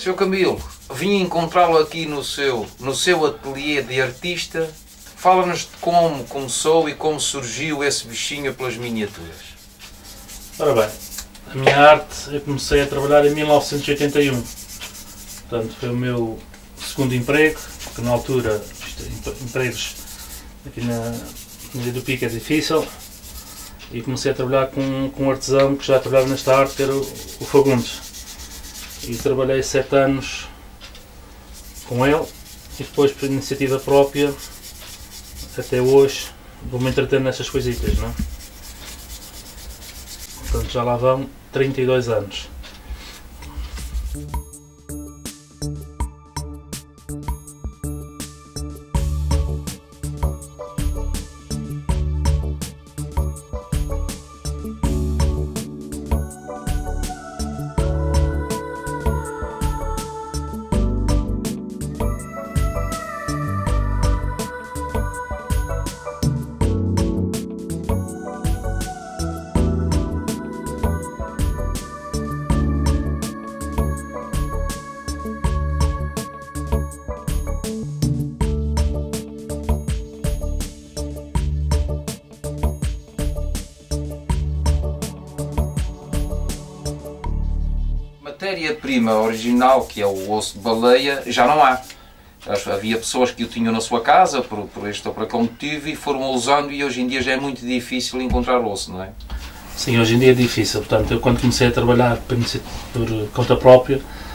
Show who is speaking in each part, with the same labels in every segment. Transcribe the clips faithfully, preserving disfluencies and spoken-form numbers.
Speaker 1: senhor Camilo, vim encontrá-lo aqui no seu, no seu ateliê de artista. Fala-nos de como começou e como surgiu esse bichinho pelas miniaturas.
Speaker 2: Ora bem, a minha arte eu comecei a trabalhar em mil novecentos e oitenta e um. Portanto, foi o meu segundo emprego, porque na altura empregos aqui na Ilha do Pico é difícil. E comecei a trabalhar com, com um artesão que já trabalhava nesta arte, que era o, o Fagundes. E trabalhei sete anos com ele e depois, por iniciativa própria, até hoje, vou-me entretendo nessas coisitas, não é? Portanto, já lá vão trinta e dois anos.
Speaker 1: Matéria-prima original, que é o osso de baleia, já não há. Havia pessoas que o tinham na sua casa por, por este ou por aquele motivo e foram usando, e hoje em dia já é muito difícil encontrar osso, não é?
Speaker 2: Sim, hoje em dia é difícil. Portanto, eu quando comecei a trabalhar por, por conta própria,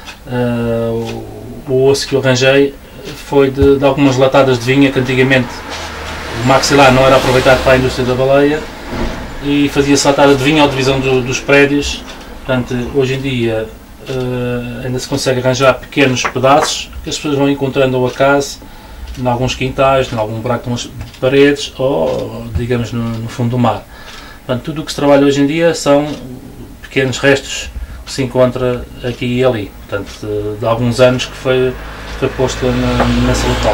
Speaker 2: uh, o, o osso que eu arranjei foi de, de algumas latadas de vinha que antigamente o maxilar não era aproveitado para a indústria da baleia e fazia-se latada de vinha ou divisão do, dos prédios. Portanto, hoje em dia uh, ainda se consegue arranjar pequenos pedaços que as pessoas vão encontrando ao acaso em alguns quintais, em algum buraco de paredes ou, digamos, no, no fundo do mar. Portanto, tudo o que se trabalha hoje em dia são pequenos restos que se encontra aqui e ali. Portanto, de, de alguns anos que foi, foi posto na, nesse local.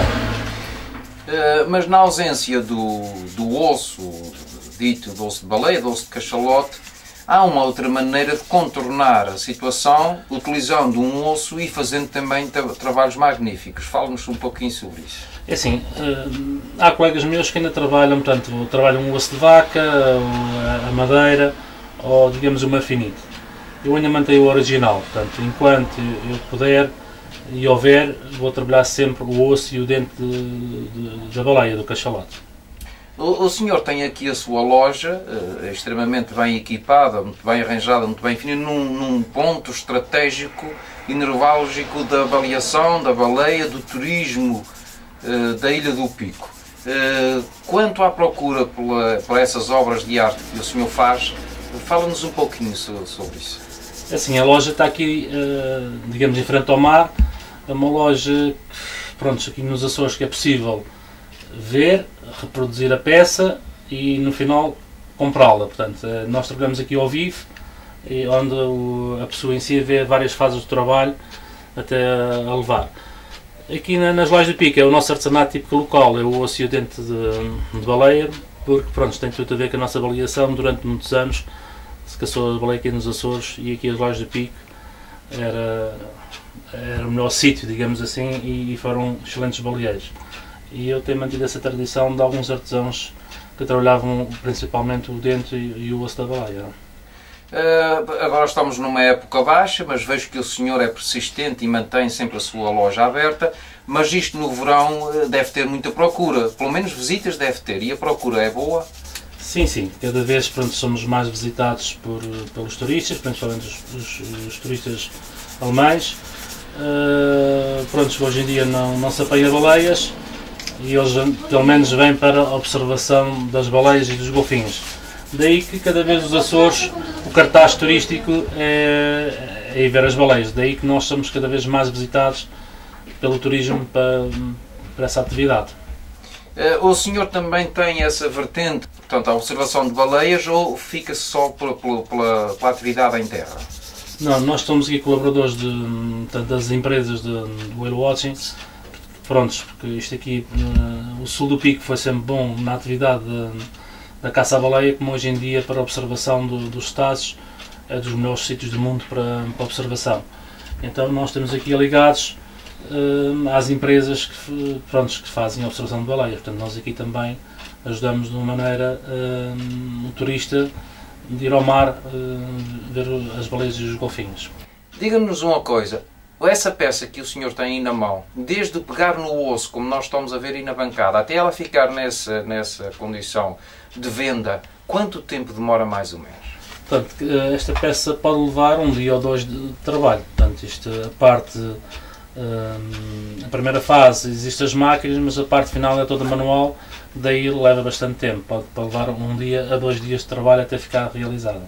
Speaker 1: Uh, mas na ausência do, do osso dito do osso de baleia, do osso de cachalote, há uma outra maneira de contornar a situação utilizando um osso e fazendo também trabalhos magníficos. Fala-nos um pouquinho sobre isso.
Speaker 2: É assim, há colegas meus que ainda trabalham, portanto, trabalham um osso de vaca, a madeira ou, digamos, o marfinite. Eu ainda mantenho o original, portanto, enquanto eu puder e houver, vou trabalhar sempre o osso e o dente de, de, da baleia, do cachalote.
Speaker 1: O, o senhor tem aqui a sua loja, uh, extremamente bem equipada, muito bem arranjada, muito bem definida, num, num ponto estratégico e neurálgico da avaliação da baleia, do turismo uh, da Ilha do Pico. Uh, quanto à procura pela, por essas obras de arte que o senhor faz, fala-nos um pouquinho sobre, sobre isso.
Speaker 2: Assim, a loja está aqui, uh, digamos, em frente ao mar. É uma loja, pronto, aqui nos Açores que é possível ver, reproduzir a peça e no final comprá-la. Portanto, nós trabalhamos aqui ao vivo, onde a pessoa em si vê várias fases do trabalho até a levar. Aqui nas lojas do Pico é o nosso artesanato típico local, é o osso e o dente de, de baleia, porque pronto, tem tudo a ver com a nossa baleação. Durante muitos anos se caçou a baleia aqui nos Açores e aqui as lojas do Pico era, era o melhor sítio, digamos assim, e foram excelentes baleeiros. E eu tenho mantido essa tradição de alguns artesãos que trabalhavam principalmente o dente e o osso da baleia.
Speaker 1: Uh, agora estamos numa época baixa, mas vejo que o senhor é persistente e mantém sempre a sua loja aberta, mas isto no verão deve ter muita procura, pelo menos visitas deve ter, e a procura é boa?
Speaker 2: Sim, sim, cada vez pronto, somos mais visitados por, pelos turistas, principalmente os, os, os turistas alemães. Uh, pronto, hoje em dia não, não se apanha baleias, e eles pelo menos vêm para a observação das baleias e dos golfinhos. Daí que cada vez os Açores, o cartaz turístico é, é ir ver as baleias. Daí que nós somos cada vez mais visitados pelo turismo para, para essa atividade.
Speaker 1: O senhor também tem essa vertente, portanto, a observação de baleias, ou fica só pela, pela, pela, pela atividade em terra?
Speaker 2: Não, nós somos aqui colaboradores de, das empresas de, de whale watching. Prontos, porque isto aqui, uh, o sul do Pico foi sempre bom na atividade de, da caça à baleia, como hoje em dia para a observação do, dos Estados é dos melhores sítios do mundo para, para observação. Então nós estamos aqui ligados uh, às empresas que, pronto, que fazem a observação de baleias. Portanto, nós aqui também ajudamos de uma maneira uh, o turista de ir ao mar uh, ver as baleias e os golfinhos.
Speaker 1: Diga-nos uma coisa, essa peça que o senhor tem aí na mão, desde o pegar no osso, como nós estamos a ver aí na bancada, até ela ficar nessa, nessa condição de venda, quanto tempo demora mais ou menos?
Speaker 2: Portanto, esta peça pode levar um dia ou dois de trabalho. Portanto, isto, a parte, a primeira fase existem as máquinas, mas a parte final é toda manual, daí leva bastante tempo. Pode, pode levar um dia a dois dias de trabalho até ficar realizada.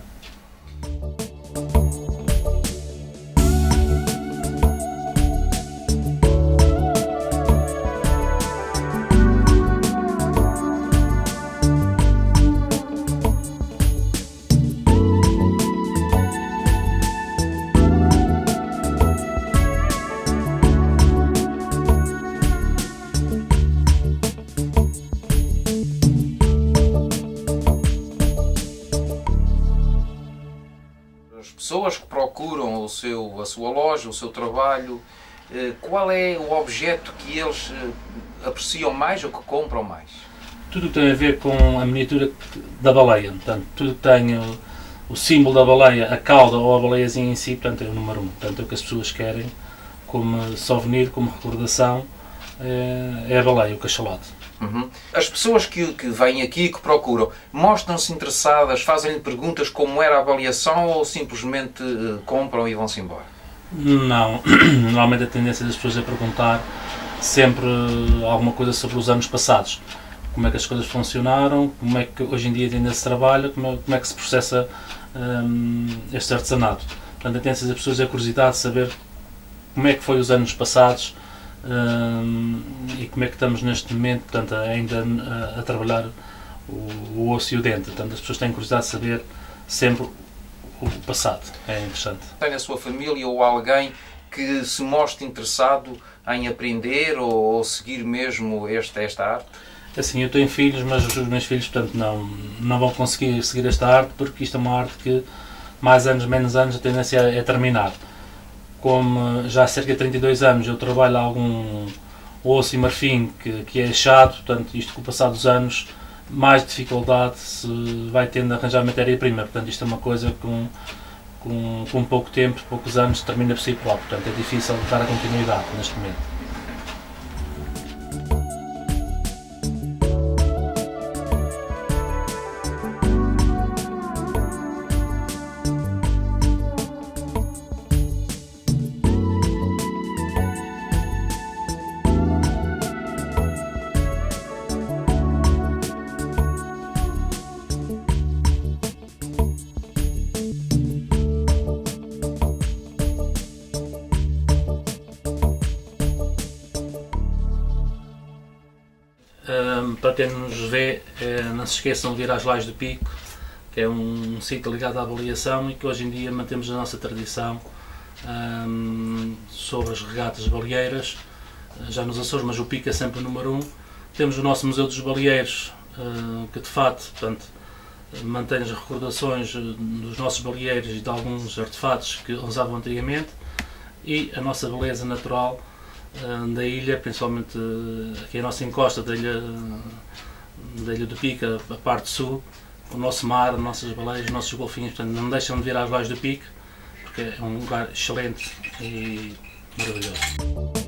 Speaker 1: As pessoas que procuram o seu, a sua loja, o seu trabalho, qual é o objeto que eles apreciam mais ou que compram mais?
Speaker 2: Tudo que tem a ver com a miniatura da baleia, portanto, tudo que tem o, o símbolo da baleia, a cauda ou a baleiazinha em si, portanto, é o número um. Portanto, é o que as pessoas querem como souvenir, como recordação, é, é a baleia, o cachalote.
Speaker 1: Uhum. As pessoas que, que vêm aqui, que procuram, mostram-se interessadas, fazem-lhe perguntas como era a avaliação ou simplesmente uh, compram e vão-se embora?
Speaker 2: Não, normalmente a tendência das pessoas é perguntar sempre alguma coisa sobre os anos passados. Como é que as coisas funcionaram, como é que hoje em dia ainda se trabalha, como é, como é que se processa um, este artesanato. Portanto, a tendência das pessoas é a curiosidade de saber como é que foi os anos passados, Um, e como é que estamos neste momento, portanto, ainda a, a trabalhar o, o osso e o dente. Portanto, as pessoas têm curiosidade de saber sempre o passado. É interessante.
Speaker 1: Tem na sua família ou alguém que se mostre interessado em aprender ou, ou seguir mesmo esta, esta arte?
Speaker 2: Assim, eu tenho filhos, mas os meus filhos, portanto, não, não vão conseguir seguir esta arte, porque isto é uma arte que mais anos, menos anos, a tendência é terminar. Como já há cerca de trinta e dois anos eu trabalho algum osso e marfim que, que é achado, portanto, isto com o passar dos anos, mais dificuldade se vai tendo a arranjar matéria-prima. Portanto, isto é uma coisa que com, com, com pouco tempo, poucos anos, termina por si próprio. Portanto, é difícil dar a continuidade neste momento. Um, para quem nos vê, eh, não se esqueçam de vir às Lais do Pico, que é um, um sítio ligado à avaliação e que hoje em dia mantemos a nossa tradição um, sobre as regatas baleeiras, já nos Açores, mas o Pico é sempre o número um. Temos o nosso Museu dos Baleeiros, uh, que de facto, portanto, mantém as recordações dos nossos baleeiros e de alguns artefatos que usavam antigamente, e a nossa beleza natural da ilha, principalmente aqui a nossa encosta da ilha, da ilha do Pico, a parte sul, o nosso mar, as nossas baleias, os nossos golfinhos. Portanto, não deixam de vir às Lais do Pico, porque é um lugar excelente e maravilhoso.